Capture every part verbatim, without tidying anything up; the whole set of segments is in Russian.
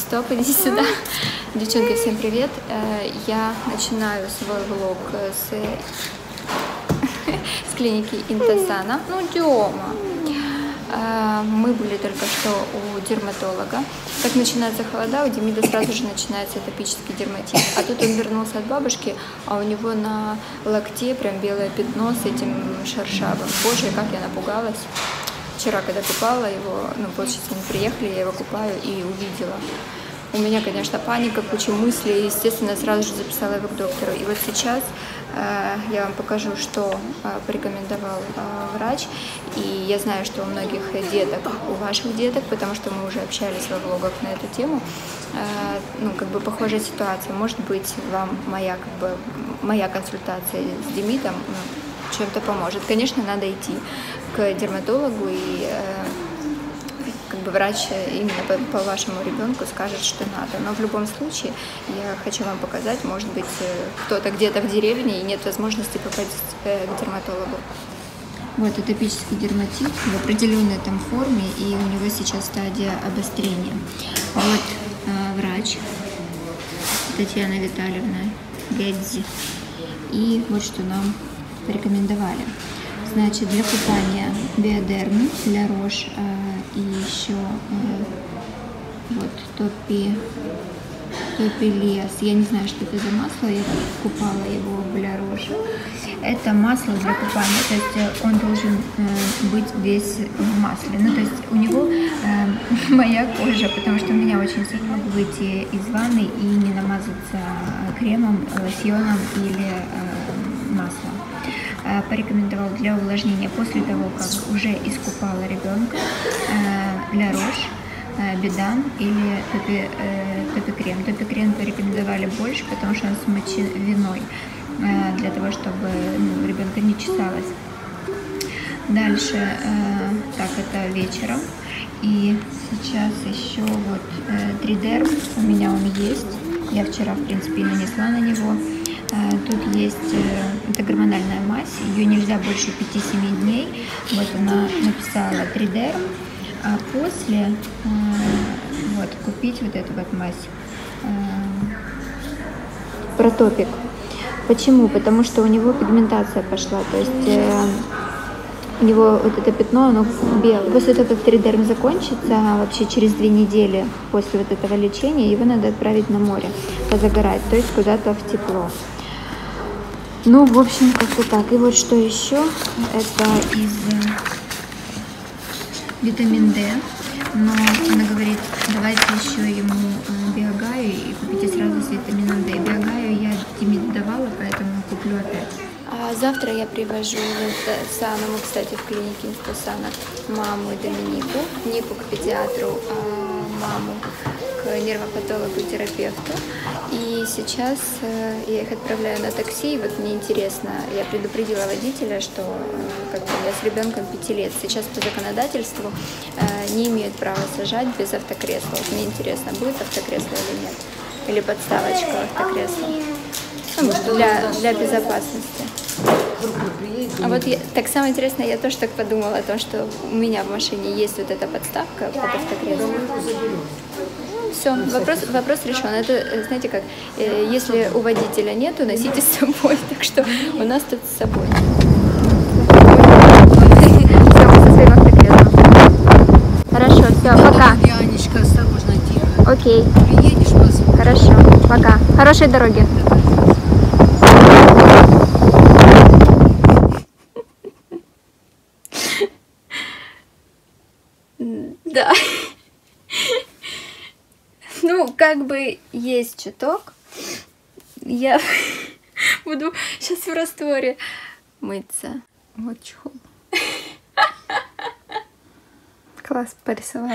Стоп, иди сюда. Девчонки, всем привет. Я начинаю свой влог с, с клиники Интасана. Ну, Дема. Мы были только что у дерматолога. Как начинается холода, у Демида сразу же начинается атопический дерматит. А тут он вернулся от бабушки, а у него на локте прям белое пятно с этим шершавым. Боже, как я напугалась. Вчера, когда купала его, ну, получается, мы приехали, я его купаю и увидела. У меня, конечно, паника, куча мыслей, естественно, сразу же записала его к доктору. И вот сейчас э, я вам покажу, что э, порекомендовал э, врач. И я знаю, что у многих деток, у ваших деток, потому что мы уже общались во влогах на эту тему, э, ну, как бы похожая ситуация. Может быть, вам моя, как бы, моя консультация с Демидом, ну, чем-то поможет. Конечно, надо идти к дерматологу, и э, как бы врач именно по, по вашему ребенку скажет, что надо. Но в любом случае я хочу вам показать, может быть, кто-то где-то в деревне и нет возможности попасть э, к дерматологу. Вот атопический дерматит в определенной там форме, и у него сейчас стадия обострения. Вот э, врач Татьяна Витальевна Гэдзи. И вот что нам порекомендовали. Значит, для купания биодерм, для рош э, и еще э, вот топи, топилес. Я не знаю, что это за масло, я купала его для рожи. Это масло для купания, то есть он должен э, быть весь в масле. Ну, то есть у него э, моя кожа, потому что у меня очень сложно выйти из ванны и не намазаться кремом, лосьоном или э, маслом. Порекомендовал для увлажнения после того, как уже искупала ребенка, для рош, бедан или топи-крем. Топи-крем порекомендовали больше, потому что он смочен виной, для того, чтобы ну, ребенка не чесалось. Дальше, так, это вечером. И сейчас еще вот тридерм, у меня он есть. Я вчера, в принципе, нанесла на него. Тут есть, это гормональная мазь, ее нельзя больше пяти-семи дней. Вот она написала тридерм, а после вот купить вот эту вот мазь протопик. Почему? Потому что у него пигментация пошла, то есть у него вот это пятно, оно белое. После того, как тридерм закончится, вообще через две недели после вот этого лечения, его надо отправить на море, позагорать, то есть куда-то в тепло. Ну, в общем, как-то так. И вот что еще, это из витамин D, но она говорит, давайте еще ему биогаю и купите сразу с витамином D. Биогаю я Демиду давала, поэтому куплю опять. А завтра я привожу в Интасана, мы, кстати, в клинике Интасана, маму и Доминику, Нику к педиатру, а маму к нервопатологу и терапевту. И сейчас э, я их отправляю на такси. И вот мне интересно, я предупредила водителя, что э, как бы я с ребенком пяти лет. Сейчас по законодательству э, не имеют права сажать без автокресла. Вот мне интересно, будет автокресло или нет? Или подставочка автокресла? Ну, для, для безопасности. А вот я, так самое интересное, я тоже так подумала о том, что у меня в машине есть вот эта подставка под автокресло. Все, вопрос, вопрос решен. Это, знаете как, если у водителя нету, носите с собой. Так что у нас тут с собой. Все, мы со своим автокреслом. Хорошо, все, пока. Янечка, осторожно, тихо. Окей. Приедешь, посмотрим. Хорошо, пока. Хорошей дороги. Да. Ну, как бы есть чуток. Я буду сейчас в растворе мыться. Вот чехол. Класс порисовала.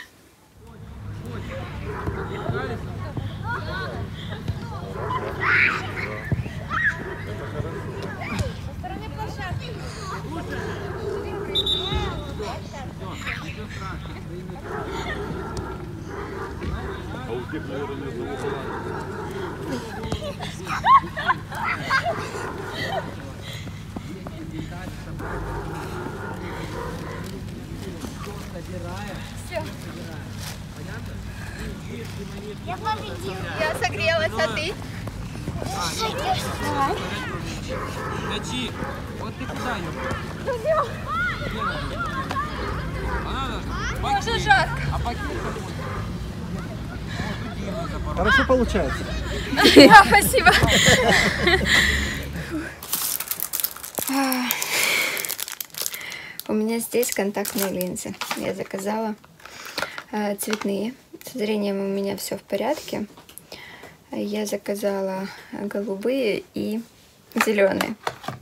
А у тех, наверное, не было. Все. Понятно? Я победила. Я согрелась, а ты? Давай. Мячи. Вот ты куда ее? Уже жарко. А пакет какой? Хорошо получается. Да, спасибо. У меня здесь контактные линзы. Я заказала э, цветные. С зрением у меня все в порядке. Я заказала голубые и зеленые.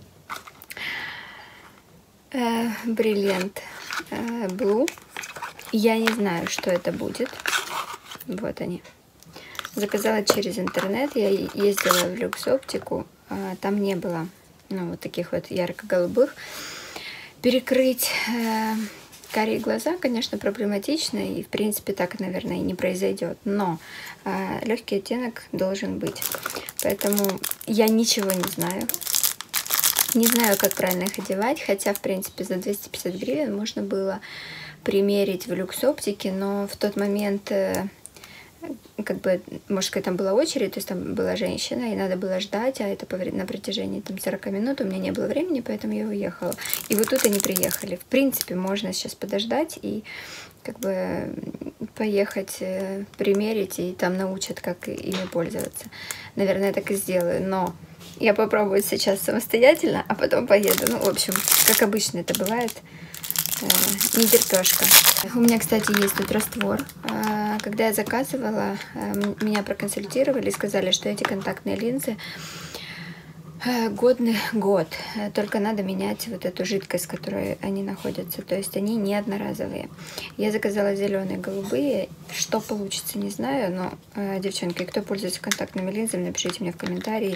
Э, бриллиант э, Blue. Я не знаю, что это будет. Вот они. Заказала через интернет. Я ездила в люкс-оптику. А там не было, ну, вот таких вот ярко-голубых. Перекрыть э, карие глаза, конечно, проблематично. И, в принципе, так, наверное, и не произойдет. Но э, легкий оттенок должен быть. Поэтому я ничего не знаю. Не знаю, как правильно их одевать. Хотя, в принципе, за двести пятьдесят гривен можно было примерить в люкс-оптике. Но в тот момент... Э, как бы, может, какая там была очередь, то есть там была женщина, и надо было ждать, а это на протяжении там сорок минут, у меня не было времени, поэтому я уехала. И вот тут они приехали. В принципе, можно сейчас подождать и как бы поехать, примерить, и там научат, как ими пользоваться. Наверное, я так и сделаю, но я попробую сейчас самостоятельно, а потом поеду. Ну, в общем, как обычно это бывает, не терпешка. У меня, кстати, есть тут раствор. Когда я заказывала, меня проконсультировали и сказали, что эти контактные линзы годны год. Только надо менять вот эту жидкость, в которой они находятся. То есть они не одноразовые. Я заказала зеленые, голубые. Что получится, не знаю. Но, девчонки, кто пользуется контактными линзами, напишите мне в комментарии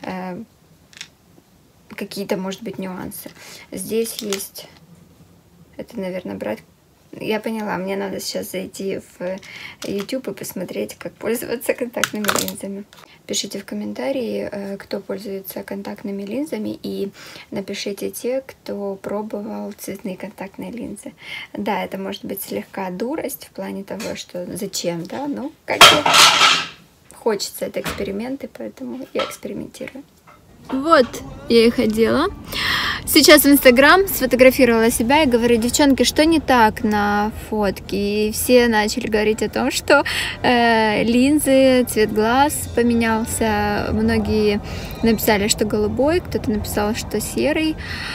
какие-то, может быть, нюансы. Здесь есть... Это, наверное, брать... Я поняла, мне надо сейчас зайти в YouTube и посмотреть, как пользоваться контактными линзами. Пишите в комментарии, кто пользуется контактными линзами, и напишите те, кто пробовал цветные контактные линзы. Да, это может быть слегка дурость в плане того, что зачем, да, но как бы хочется, это эксперименты, поэтому я экспериментирую. Вот, я их одела. Сейчас в Инстаграм сфотографировала себя и говорю: девчонки, что не так на фотке? И все начали говорить о том, что э, линзы, цвет глаз поменялся. Многие написали, что голубой, кто-то написал, что серый.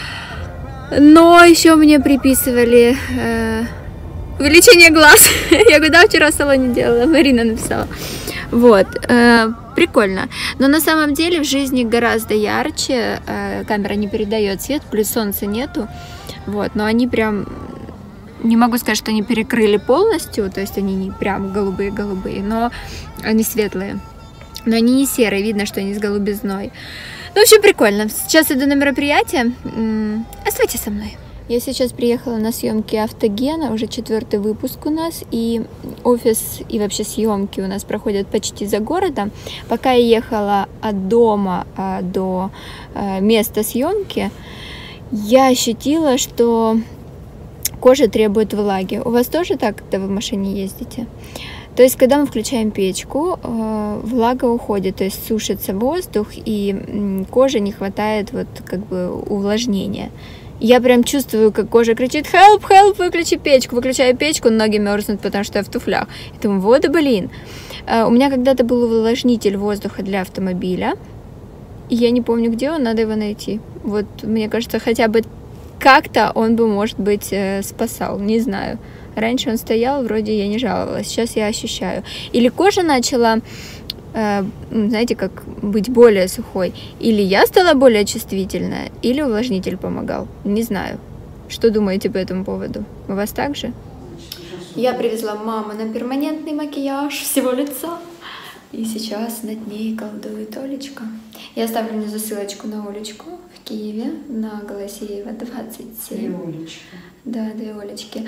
Но еще мне приписывали э, увеличение глаз. Я говорю, да, вчера в салоне делала, Марина написала. Вот, э, прикольно. Но на самом деле в жизни гораздо ярче. Э, камера не передает цвет, плюс солнца нету. Вот, но они прям... Не могу сказать, что они перекрыли полностью, то есть они не прям голубые-голубые, но они светлые. Но они не серые, видно, что они с голубизной. Ну, в общем, прикольно. Сейчас иду на мероприятие. М-м, оставайтесь со мной. Я сейчас приехала на съемки Автогена, уже четвертый выпуск у нас, и офис и вообще съемки у нас проходят почти за городом. Пока я ехала от дома а, до а, места съемки, я ощутила, что кожа требует влаги. У вас тоже так, когда вы в машине ездите? То есть, когда мы включаем печку, э, влага уходит, то есть сушится воздух, и м, коже не хватает вот как бы увлажнения. Я прям чувствую, как кожа кричит: help, help, выключи печку. Выключаю печку, ноги мерзнут, потому что я в туфлях. И думаю, вот, блин. У меня когда-то был увлажнитель воздуха для автомобиля. И я не помню, где он, надо его найти. Вот, мне кажется, хотя бы как-то он бы, может быть, спасал. Не знаю. Раньше он стоял, вроде я не жаловалась. Сейчас я ощущаю. Или кожа начала... знаете, как быть более сухой. Или я стала более чувствительная, или увлажнитель помогал. Не знаю. Что думаете по этому поводу? У вас так же? Я привезла маму на перманентный макияж всего лица. И сейчас над ней колдует Олечка. Я оставлю внизу ссылочку на Олечку в Киеве, на Голосеева двадцать семь. Две Олечки. Да, две Олечки.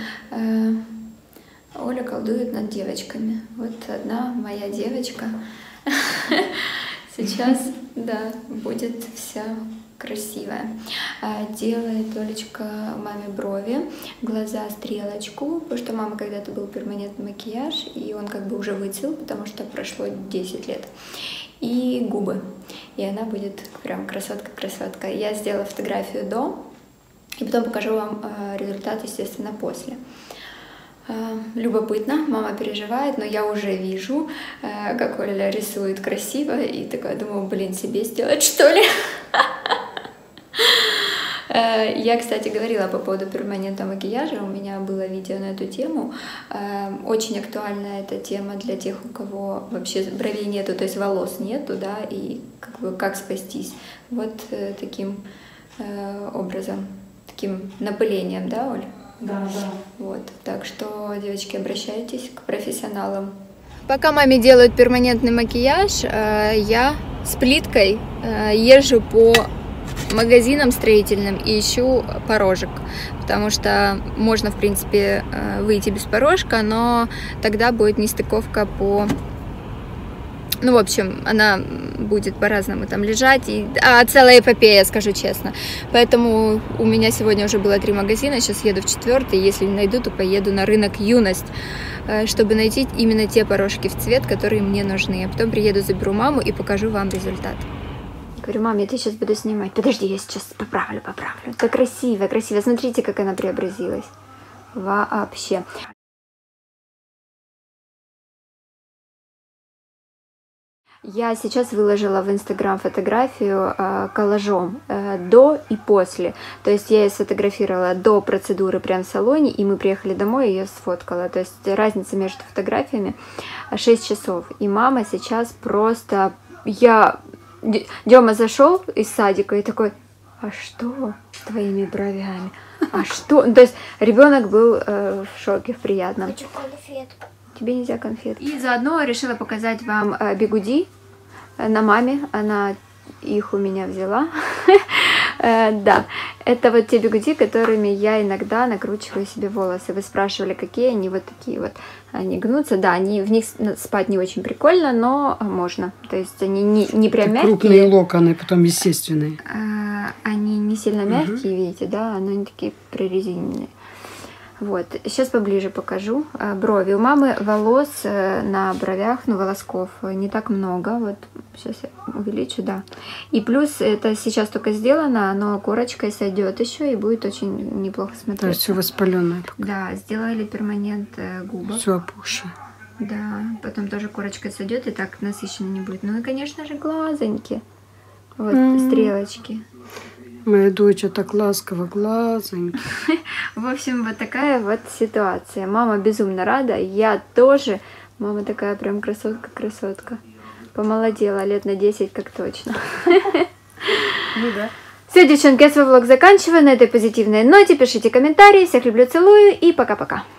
Оля колдует над девочками. Вот одна моя девочка. Сейчас, да, будет вся красивая. Делает Олечка маме брови, глаза стрелочку, потому что мама когда-то был перманентный макияж, и он как бы уже выцвел, потому что прошло десять лет. И губы. И она будет прям красотка-красотка. Я сделала фотографию до, и потом покажу вам результат, естественно, после. Любопытно, мама переживает, но я уже вижу, как Оля рисует красиво, и такая думаю, блин, себе сделать что ли? Я, кстати, говорила по поводу перманентного макияжа, у меня было видео на эту тему. Очень актуальна эта тема для тех, у кого вообще бровей нету, то есть волос нету, да, и как бы как спастись. Вот таким образом, таким напылением, да, Оль? Да, да. Вот, так что, девочки, обращайтесь к профессионалам. Пока маме делают перманентный макияж, я с плиткой езжу по магазинам строительным и ищу порожек, потому что можно, в принципе, выйти без порожка, но тогда будет нестыковка по... Ну, в общем, она будет по-разному там лежать, и... а целая эпопея, скажу честно. Поэтому у меня сегодня уже было три магазина, сейчас еду в четвертый, если не найду, то поеду на рынок Юность, чтобы найти именно те порожки в цвет, которые мне нужны. А потом приеду, заберу маму и покажу вам результат. Говорю, мам, я тебя сейчас буду снимать. Подожди, я сейчас поправлю, поправлю. Это красиво, красиво. Смотрите, как она преобразилась. Вообще. Я сейчас выложила в Инстаграм фотографию э, коллажом э, до и после. То есть я ее сфотографировала до процедуры прямо в салоне, и мы приехали домой, и ее сфоткала. То есть разница между фотографиями шесть часов. И мама сейчас просто... Я... Дема зашел из садика и такой, а что с твоими бровями? А что? То есть ребенок был э, в шоке, в приятном. Хочу конфетку. Тебе нельзя конфет. И заодно решила показать вам э, бигуди на маме. Она их у меня взяла. Да, это вот те бигуди, которыми я иногда накручиваю себе волосы. Вы спрашивали, какие они, вот такие вот. Они гнутся, да, они, в них спать не очень прикольно, но можно. То есть они не, не прям мягкие. Крупные локоны, потом естественные. Они не сильно мягкие, угу. Видите, да, но они такие прорезиненные. Вот, сейчас поближе покажу брови. У мамы волос на бровях, ну, волосков не так много. Вот, сейчас я увеличу, да. И плюс это сейчас только сделано, но корочкой сойдет еще и будет очень неплохо смотреться. То есть все воспаленное. Да, сделали перманент губок. Все опухшее. Да, потом тоже корочкой сойдет и так насыщенно не будет. Ну и, конечно же, глазоньки. Вот, mm. стрелочки. Моя дочь так ласково, глазоньки. В общем, вот такая вот ситуация. Мама безумно рада, я тоже. Мама такая прям красотка-красотка. Помолодела лет на десять, как точно. Ну да. Все, девчонки, я свой влог заканчиваю на этой позитивной ноте. Пишите комментарии. Всех люблю, целую и пока-пока.